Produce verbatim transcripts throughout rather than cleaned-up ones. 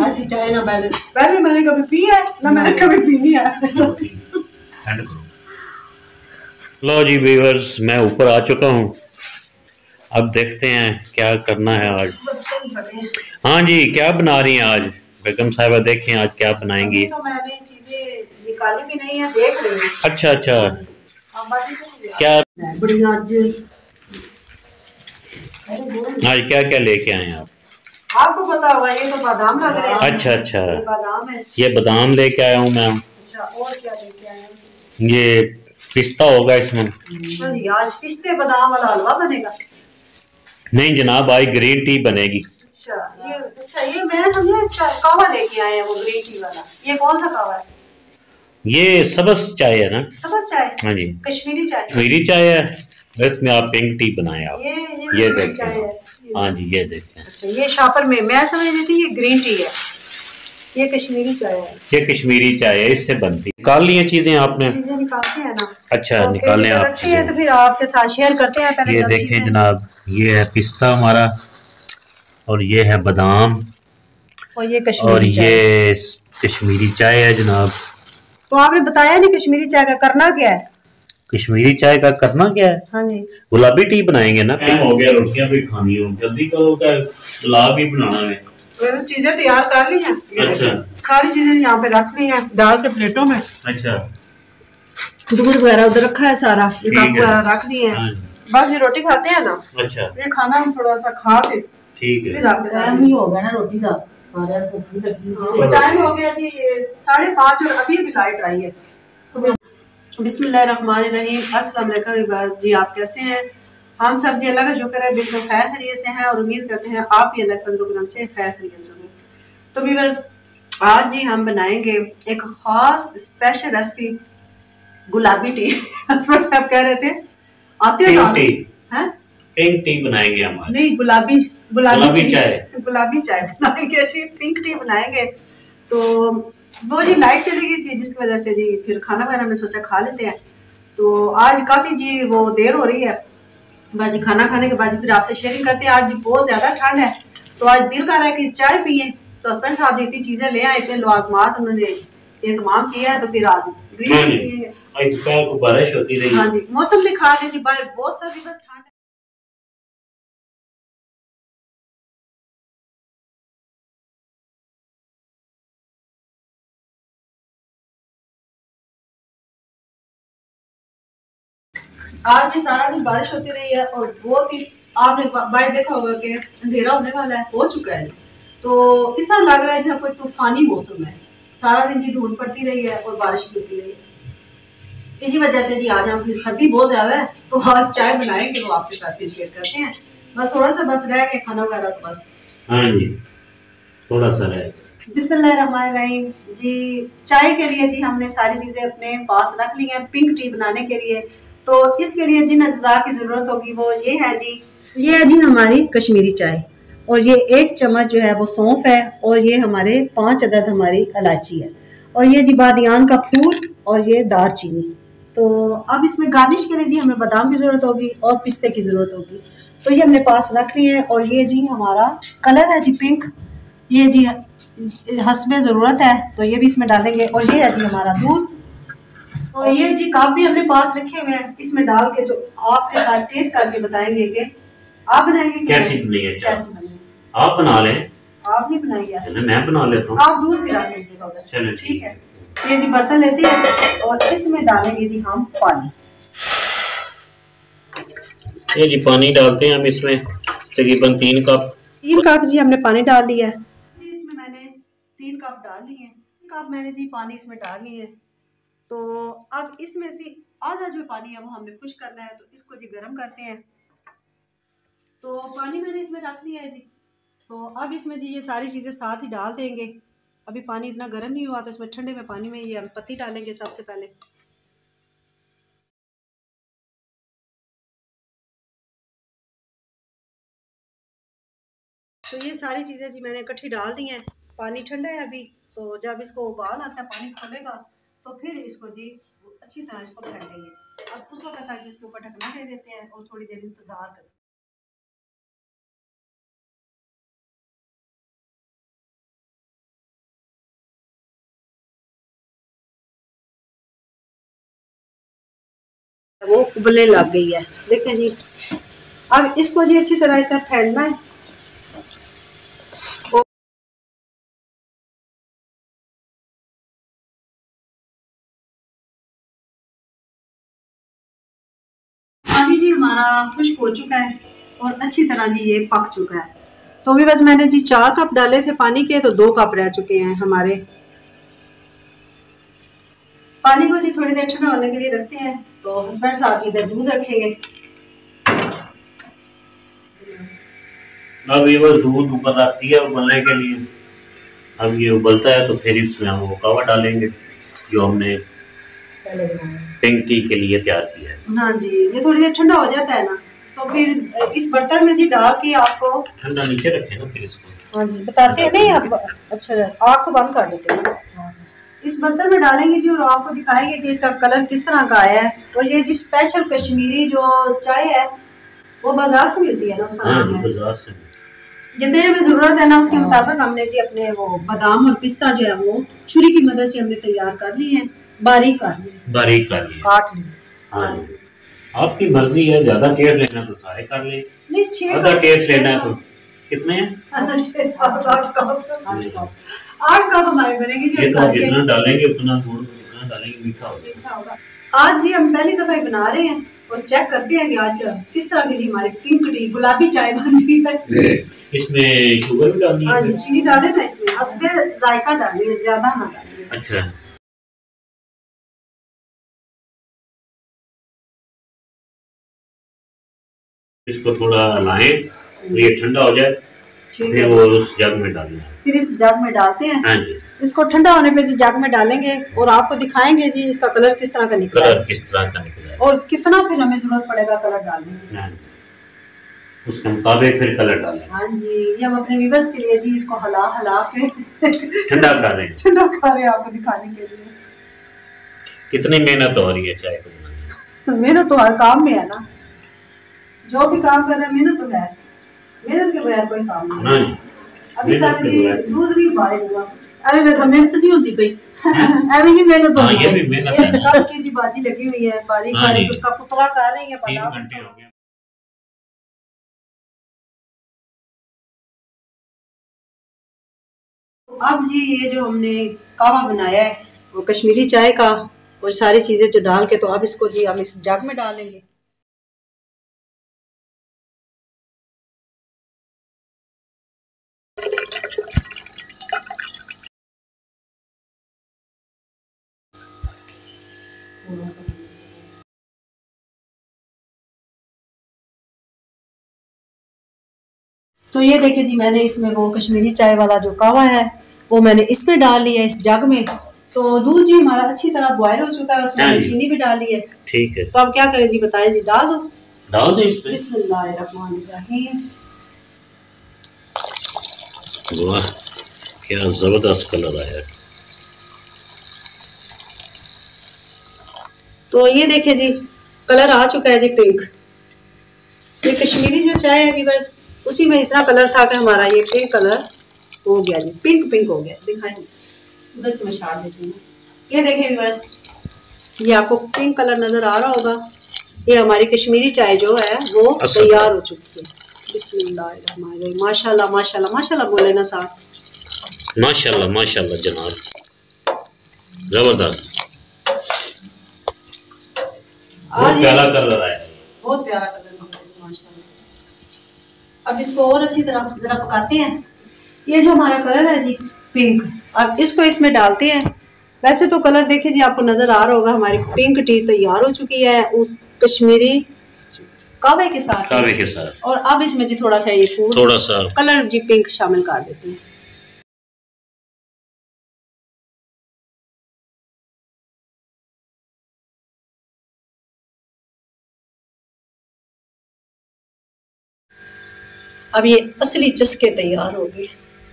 ऐसी चाय ना पहले पहले मैंने कभी पी है ना मैंने कभी पीनी है। लो जी व्यूअर्स, मैं ऊपर आ चुका हूँ। अब देखते हैं क्या करना है आज। हाँ जी, क्या बना रही हैं आज बेगम साहिबा? देखें आज क्या बनाएंगी। तो मैंने चीजें निकाली भी नहीं है, देख रही हूँ। अच्छा अच्छा, क्या आज आज क्या क्या लेके आए आप? आपको पता होगा, ये तो बादाम लग रहे हैं। अच्छा अच्छा, ये बादाम है। ये बादाम लेके आया हूँ मैं। अच्छा, और क्या लेके आए हैं? ये पिस्ता होगा इसमें। अच्छा जी, आज पिस्ते बादाम वाला हलवा बनेगा? नहीं जनाब, आज ग्रीन टी बनेगी। अच्छा ये अच्छा ये मैंने समझा अच्छा कावा लेके आए हैं वो ग्रीन टी वाला। ये कौन सा कावा है? ये सबस चाय है ना? सबस चाय? हाँ जी, कश्मीरी चाय। कश्मीरी चाय है, इसमें आप पिंक टी बनाए आप। ये ये, ये देखें। हाँ जी, ये देखें। अच्छा, ये शापर में मैं समझ रही थी ये ग्रीन टी है, ये कश्मीरी चाय है। ये कश्मीरी चाय है, इससे बनती। निकाल ली चीजें आपने? चीजें निकालते हैं ना। अच्छा, तो निकालने आप रखते हैं तो फिर आपके साथ शेयर करते हैं। पहले ये देखें जनाब, ये है पिस्ता हमारा, और ये है बादाम, और ये कश्मीरी और चाय। ये कश्मीरी चाय है जनाब। तो आपने बताया नहीं कश्मीरी चाय का करना क्या है? कश्मीरी चाय का करना क्या है? हाँ जी, गुलाबी टी बनाएंगे ना। टाइम हो गया, रोटियां भी खानी हो, जल्दी करो, क्या गुलाब भी बनाना है। मैंने चीजें तैयार कर ली हैं। अच्छा, सारी चीजें यहाँ पे रख ली हैं डाल के प्लेटों में। अच्छा, दूध वगैरह उधर रखा है सारा, ये कप वगैरह रख दिए हैं। बस ये रोटी खाते हैं ना। अच्छा, ये खाना हम थोड़ा सा खा के ठीक है। फिर आपके टाइम ही हो गया ना रोटी का, सारे टाइम हो गया जी साढ़े पाँच, और अभी अभी लाइट आई है। बिस्मिल्लाहिर्रहमानिर्रहीम, अस्सलाम वालेकुम जी, आप कैसे हैं? हम सब जी अल्लाह का शुक्र है बिल्कुल खैर खैरियत से हैं, और उम्मीद करते हैं आप भी अल्लाह के फजल से खैर खैरियत से होंगे। तो व्यूअर्स, आज जी हम बनाएंगे एक खास स्पेशल रेसिपी, गुलाबी टी। असफर साहब कह रहे थे आते हो पिंक टी। हैं? पिंक टी बनाएंगे हम आज। नहीं, गुलाबी गुलाबी गुलाबी चाय। गुलाबी चाय बनाएंगे जी, पिंक टी बनाएंगे। तो वो जी लाइट चली गई थी जिस वजह से जी फिर खाना वगैरह में सोचा खा लेते हैं। तो आज काफी जी वो देर हो रही है, बाजी खाना खाने के बाद फिर आपसे शेयरिंग करते हैं। आज बहुत ज्यादा ठंड है, तो आज दिल कर रहा है कि चाय पिए। तो हस्बैंड साहब इतनी चीजें ले आए, इतने लवाजमात उन्होंने एहतमाम किया है, तो फिर आज ग्रीन टी पिएंगे। दोपहर को बारिश होती रही। हाँ जी, मौसम दिखा दे जी, बहुत सर्दी बस ठंड। आज ही सारा दिन बारिश होती रही है, और बहुत ही आपने बाहर देखा होगा कि अंधेरा होने वाला है, हो चुका है। तो ऐसा लग रहा है जहाँ कोई तूफानी मौसम है। सारा दिन जी धूप पड़ती रही है और बारिश भी होती रही है। इसी वजह से जी आज हम सर्दी बहुत ज्यादा है, तो आज चाय बनाएंगे वो आपके साथ फिर शेयर करते हैं। बस थोड़ा सा बस रह के खाना वगैरह तो बस। हाँ जी, थोड़ा सा रह। बिस्मिल्लाहिर्रहमानिर्रहीम जी, चाय के लिए जी हमने सारी चीजें अपने पास रख ली हैं पिंक टी बनाने के लिए। तो इसके लिए जिन अज्जा की जरूरत होगी वो ये है जी, ये है जी हमारी कश्मीरी चाय, और ये एक चम्मच जो है वो सौंफ है, और ये हमारे पांच अदद हमारी इलायची है, और ये जी बादियान का फूल, और ये दार चीनी। तो अब इसमें गार्निश के लिए जी हमें बादाम की जरूरत होगी और पिस्ते की जरूरत होगी। तो ये हमने पास रख ली है, और ये जी हमारा कलर है जी पिंक, ये जी हस्बे ज़रूरत है तो ये भी इसमें डालेंगे, और ये है जी हमारा दूध। तो ये जी कप भी हमने पास रखे हुए हैं, इसमें डाल के जो आपके साथ टेस्ट करके बताएंगे कि आप बनाएंगे कैसी बनी है। कैसी बनी आप बना लें। आप नहीं बनाइए, मैं बना लेता हूँ। आप दूध भी डाल लीजिएगा। चलो ठीक है। ये जी बर्तन लेते हैं, और इसमें डालेंगे जी हम पानी। ये जी पानी डालते हैं हम इसमें, तकरीबन तीन कप। तीन कप जी हमने पानी डाल दिया है। इसमें मैंने तीन कप डाल लिए हैं, कप मैंने जी पानी इसमें डाल लिए हैं। तो अब इसमें से आधा जो पानी है वो हमने खुश करना है, तो इसको जी गर्म करते हैं। तो पानी मैंने इसमें रख दिया है जी। तो अब इसमें जी ये सारी चीज़ें साथ ही डाल देंगे। अभी पानी इतना गर्म नहीं हुआ, तो इसमें ठंडे में पानी में ये हम पत्ती डालेंगे सबसे पहले। तो ये सारी चीज़ें जी मैंने इकट्ठी डाल दी हैं। पानी ठंडा है अभी, तो जब इसको उबाल आता है, पानी खोलेगा, तो फिर इसको जी अच्छी तरह इसको फेंटेंगे। अब उस वक्त तक इसके ऊपर ढकना दे देते हैं और थोड़ी देर इंतज़ार करते हैं। वो उबलने लग गई है। देखें जी, अब इसको जी अच्छी तरह इस तरह फेंटना है। अभी जी हमारा खुश्क हो चुका है और अच्छी तरह जी ये पक चुका है। तो भी बस मैंने जी चार कप डाले थे पानी के, तो दो कप रह चुके हैं हमारे। पानी को जी थोड़ी देर ठंडा होने के लिए रखते हैं। तो हस्बैंड साहब इधर दूध रखेंगे। अब ये बस दूध ऊपर रखती है उबलने के लिए। अब ये उबलता है तो फिर इसमें हम वो कावा डालेंगे जो हमने पिंक टी के लिए तैयार किया है। हाँ जी, ये थोड़ी देर ठंडा हो जाता है ना, तो फिर इस बर्तन में जी डाल के आपको ठंडा नीचे रखें ना फिर इसको। हाँ जी बताते हैं नहीं आप। अच्छा आग को बंद कर देते हैं। इस बर्तन में डालेंगे जी और आपको दिखाएंगे कि इसका कलर किस तरह का आया है। और ये जी स्पेशल कश्मीरी जो चाय है वो बाजार से मिलती है ना, उसका नाम है। बाजार से जितने हमें जरूरत है ना उसके मुताबिक हमने जी अपने वो बादाम और पिस्ता जो है वो छुरी की मदद से हमने तैयार कर ली है, बारीक कर ली, बारीक कर ली, काट ली। हाँ आपकी मर्जी है, ज्यादा टेस्ट लेना तो सारे कर ले, नहीं छह आधा टेस्ट लेना है तो कितने हैं? छह सात आठ कप आठ कप हमारे बनेंगे। ये तो जितना डालेंगे उतना दूध जितना डालेंगे मीठा होगा। आज ही हम पहली दफा बना रहे हैं और चेक करते हैं कि आज किस तरह की हमारी पिंक टी गुलाबी चाय बन रही है। इसमें शुगर भी डालनी है? हाँ जी चीनी डाले ना इसमें, हस्बे जायका डालिए, ज्यादा ना डालिए। अच्छा इसको थोड़ा हलाएं तो ये ठंडा हो जाए, फिर वो उस जग में डालना है। फिर इस जग में डालते हैं। हाँ जी इसको ठंडा होने पे जी जग में डालेंगे और आपको दिखाएंगे जी इसका कलर किस तरह का निकला कलर किस तरह का निकला है और कितना फिर हमें जरूरत पड़ेगा कलर डालने की, उसके मुताबिक फिर कलर डालें। हाँ जी ये हम अपने व्यूअर्स के लिए जी इसको हला हला के ठंडा कर रहे हैं, ठंडा कर रहे हैं आपको दिखाने के लिए। कितनी मेहनत हो रही है चाय को बनाने। मेहनत तो हर काम में है ना, जो भी काम कर रहे हैं मेहनत तो है, मेहनत के बगैर कोई काम नहीं है। अभी तक दूध नहीं बॉयल हुआ, अभी देखो मेहनत नहीं होती कोई, अभी ही मेहनत होती है। ये भी मेहनत है, कल की जी बाजी लगी हुई है, बारीक बारीक उसका कुतरा कर रही है। तीन घंटे हो गए। अब जी ये जो हमने कावा बनाया है वो कश्मीरी चाय का और सारी चीजें जो डाल के, तो अब इसको जी हम इस जग में डालेंगे। तो ये देखिए जी मैंने इसमें वो कश्मीरी चाय वाला जो कावा है वो मैंने इसमें डाल लिया इस जग में। तो दूध जी हमारा अच्छी तरह बॉयल हो चुका है, उसमें मैंने चीनी भी डाल ली है। ठीक है, तो अब क्या करें जी बताएं जी। डाल दो डाल दो इसमें। बिस्मिल्लाहिर्रहमानिर्रहीम। वाह क्या जबरदस्त कलर आया। तो ये देखिए जी कलर आ चुका है जी पिंक। ये कश्मीरी जो चाय है व्यूअर्स उसी में इतना कलर था कि हमारा ये पिंक कलर हो गया जी, पिंक पिंक हो गया। दिखाएंगे उधर से मैं छाड़ देती हूँ। ये देखें व्यूअर्स ये आपको पिंक कलर नजर आ रहा होगा। ये हमारी कश्मीरी चाय जो है वो तैयार हो चुकी है। बिस्मिल्लाह माशाल्लाह माशाल्लाह माशाल्लाह बोले ना साहब। माशाल्लाह माशाल्लाह जनाब जबरदस्त, बहुत प्यारा कलर आया, बहुत प्यारा कलर माशाल्लाह। अब इसको और अच्छी तरह जरा पकाते हैं। ये जो हमारा कलर है जी पिंक, अब इसको इसमें डालते हैं। वैसे तो कलर देखिए जी आपको नजर आ रहा होगा, हमारी पिंक टी तैयार हो चुकी है उस कश्मीरी कावे के साथ कावे के साथ। और अब इसमें जी थोड़ा सा ये फूड थोड़ा सा कलर जी पिंक शामिल कर देते हैं। अब ये असली चस्के तैयार हो गए।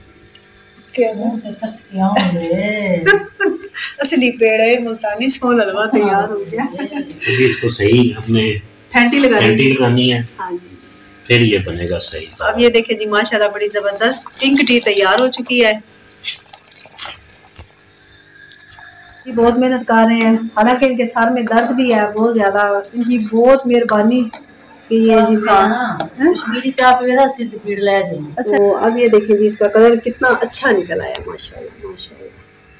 असली पेड़ है मुल्तानी सोन हलवा तैयार हो गया। अभी इसको सही हमने फैंटी लगानी फैंटी लगानी है। हाँ जी फिर ये बनेगा सही। अब ये देखिए जी माशाल्लाह बड़ी जबरदस्त पिंक टी तैयार हो चुकी है। ये बहुत मेहनत कर रहे हैं, हालांकि इनके सर में दर्द भी है बहुत ज्यादा। इनकी बहुत मेहरबानी कि ये जी कश्मीरी चाय पे सिर पीड़ ले जाए। अच्छा, तो अब ये देखिए जी इसका कलर कितना अच्छा निकल आया, माशाल्लाह माशाल्लाह।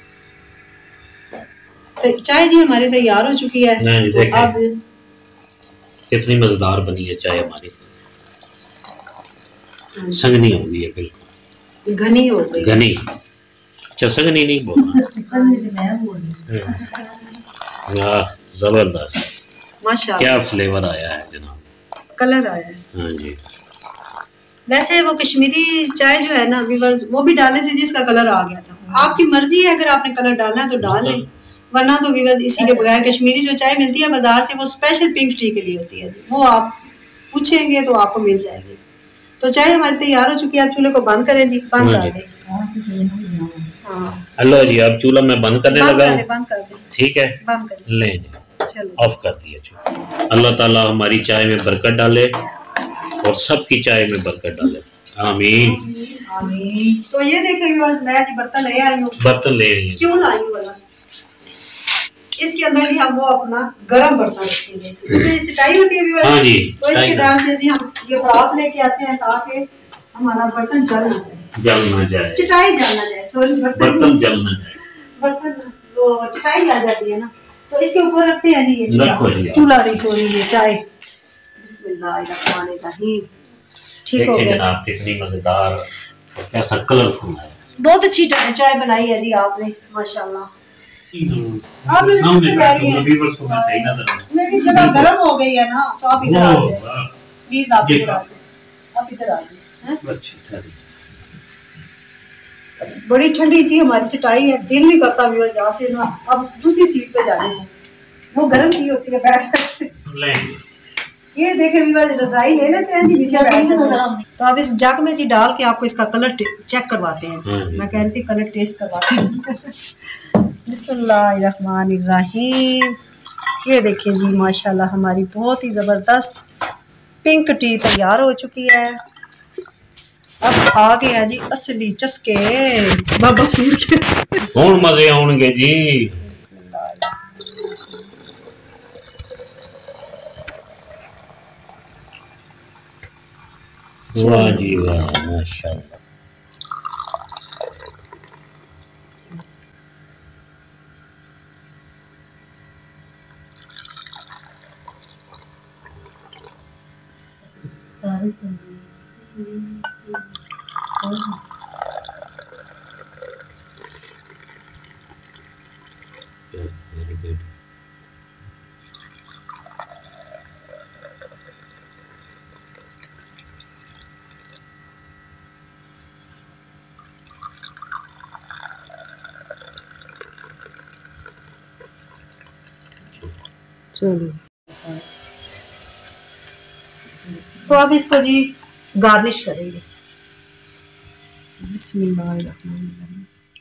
तो चाय जी हमारी तैयार हो चुकी है। तो अब कितनी मजेदार बनी है चाय हमारी, संगनी हो गई है, बिल्कुल घनी हो गई, घनी। अच्छा संगनी नहीं बोलना। वाह जबरदस्त, माशाल्लाह क्या फ्लेवर आया है जनाब, कलर आया है। हाँ जी। वैसे वो कश्मीरी चाय जो है ना व्यूअर्स, वो भी डालने से जिसका कलर आ गया था। आपकी मर्जी है, अगर आपने कलर डालना है तो डाल लें, वरना तो व्यूअर्स इसी के बगैर कश्मीरी जो चाय मिलती है बाजार से, वो स्पेशल पिंक टी के लिए होती है, वो आप पूछेंगे तो आपको मिल जाएगी। तो चाय हमारी तैयार हो चुकी है, आप चूल्हे को बंद करें जी, बंद कर दें। हेलो जी, अब चूल्हा मैं बंद करने लगा हूँ, बंद कर दें, ठीक है, बंद कर ले जी, ऑफ कर दिया चूल्हा। अल्लाह ताला हमारी चाय में बरकत डाले और सबकी चाय में बरकत डाले, आमीन आमीन। तो ये देखें व्यूअर्स, मैं जी बर्तन ले आई हूँ। बर्तन ले आई हूँ, क्यों लाई हूँ वाला, इसके अंदर ही हम वो अपना गरम बर्तन रखेंगे, क्योंकि सिटाई होती है व्यूअर्स। हाँ जी, तो इसके डाल से जी हम ये परात लेके आते हैं ताकि हमारा बर्तन जल ना जाए, जल ना जाए, चिटाई जल ना जाए, सॉरी बर्तन जल ना जाए, बर्तन वो चिटाई जल जाती है ना। तो इसके ऊपर रखते हैं जी ये चूल्हा, नहीं सॉरी ये चाय। बिस्मिल्लाहिर्रहमानिर्रहीम। ठीक हो गया जनाब, कितनी मजेदार और कैसा कलरफुल है, बहुत अच्छी चाय बनाई है जी आपने, माशाल्लाह। आप मेरे बैठिए, मेरी जगह गर्म हो गई है ना, तो आप इधर आ जाइए प्लीज, आप इधर आ जाइए, आप इधर आ जाइए। बड़ी ठंडी जी हमारी चटाई है, दिल नहीं करता भी यहाँ से ना अब दूसरी सीट पे जाने को, वो गर्म की होती है बैठ कर। ये देखे रजाई ले लेते हैं जी, नीचे बैठ। तो अब इस जग में जी डाल के आपको इसका कलर चेक करवाते हैं जी। मैं कह रही थी कलर टेस्ट करवाते हैं। बिस्मिल्लाहिर्रहमानिर्रहीम। ये देखिए जी माशाल्लाह हमारी बहुत ही ज़बरदस्त पिंक टी तैयार हो चुकी है। अब आ गया जी असली चस्के बाबा फूल के, कौन मजे आउणगे जी। वाह जी वाह, माशाल्लाह। Very good. चलिए, तो अब इसको जी गार्निश करेंगे। बिस्मिल्लाहिर्रहमानिर्रहीम।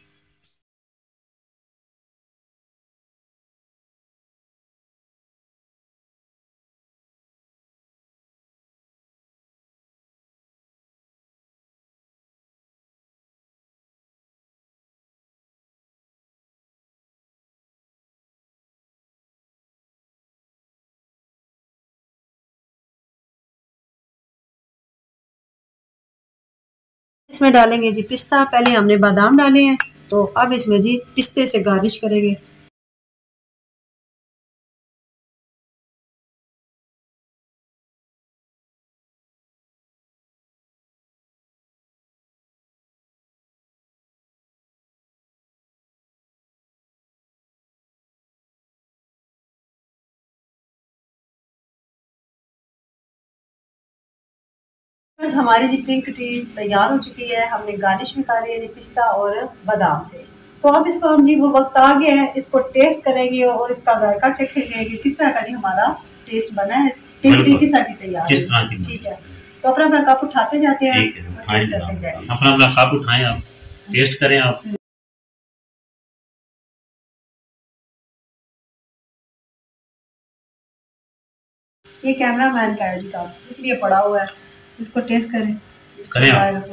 इसमें डालेंगे जी पिस्ता, पहले हमने बादाम डाले हैं, तो अब इसमें जी पिस्ते से गार्निश करेंगे। हमारी जी पिंक टी तैयार हो चुकी है, हमने गार्निश भी कर लिया जी पिस्ता और बादाम से। तो अब इसको हम जी वो वक्त आ गया है, इसको टेस्ट करेंगे और इसका जायका चखेंगे कि किस तरह का जी हमारा टेस्ट बना है, पिंक टी किस तरह की तैयार है। ठीक है, तो अपना अपना कप उठाते जाते हैं, टेस्ट करते जाए। अपना अपना कप उठाएं, आप टेस्ट करें आप। ये कैमरा मैन का है जी कप, इसलिए पड़ा हुआ है, इसको टेस्ट करें। करें आप।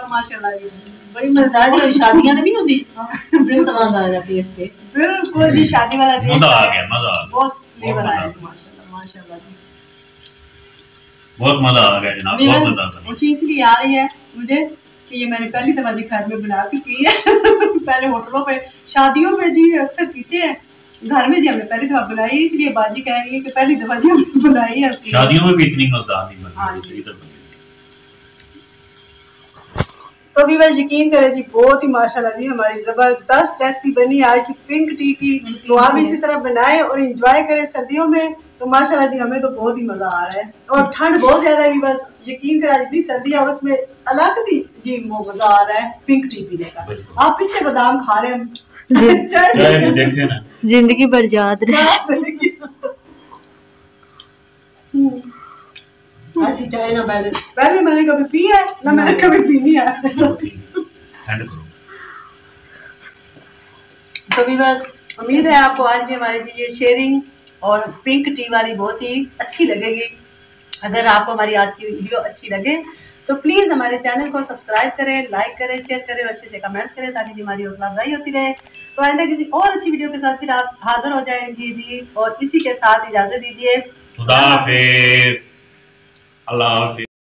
माशाल्लाह जी बड़ी मजेदार जी शादियां नहीं होती इस तरह का टेस्ट है बिल्कुल जी शादी वाला टेस्ट मजा आ गया मजा आ गया बहुत फ्लेवर आया माशाल्लाह माशाल्लाह जी बहुत मजा आ गया जनाब बहुत मजा आ गया उसी इसलिए आ रही है मुझे कि ये मैंने पहली दफा जी घर में बना के पी है पहले होटलों पे शादियों पे जी अक्सर पीते हैं घर में जी हमने पहली दफा बनाई इसलिए बाजी कह रही है कि पहली दफा जी हमने बनाई है शादियों में भी इतनी मजेदार नहीं बनती इधर तो भी बस यकीन करें जी बहुत ही माशाल्लाह जी हमारी जबरदस्त रेसिपी बनी आज की पिंक टी की तो आप इसी तरह बनाएं और एंजॉय करें सर्दियों में तो माशाल्लाह जी हमें तो बहुत ही मजा आ रहा है और ठंड बहुत ज्यादा है भी बस यकीन करें जितनी सर्दी है और उसमें अलग सी जी वो मजा आ रहा है पिंक टी पीने का आप पिस्ते बादाम खा रहे हैं चाय देखे ना जिंदगी भर याद रहे ऐसी चाय ना पहले पहले मैंने कभी पी है ना मैंने कभी पीनी है तो भी बस उम्मीद है आपको आज की हमारी ये शेयरिंग और पिंक टी वाली बहुत ही अच्छी लगेगी अगर आपको हमारी आज की वीडियो अच्छी लगे तो प्लीज हमारे चैनल को सब्सक्राइब करें लाइक करें शेयर करें अच्छे से कमेंट्स करें ताकि हमारी हौसला अफजाई होती रहे तो आइंदा किसी और अच्छी वीडियो के साथ फिर आप हाजिर हो जाएंगी जी और इसी के साथ इजाजत दीजिए खुदा हाफिज़ अल्लाह हाफिज़।